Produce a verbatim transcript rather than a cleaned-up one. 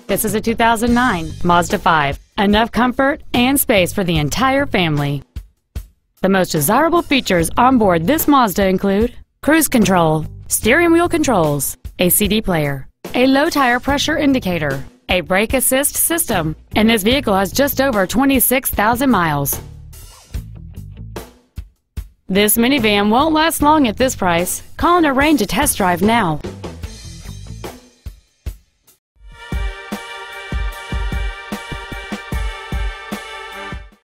This is a two thousand nine Mazda five. Enough comfort and space for the entire family. The most desirable features on board this Mazda include cruise control, steering wheel controls, a C D player, a low tire pressure indicator, a brake assist system, and this vehicle has just over twenty-six thousand miles. This minivan won't last long at this price. Call and arrange a test drive now.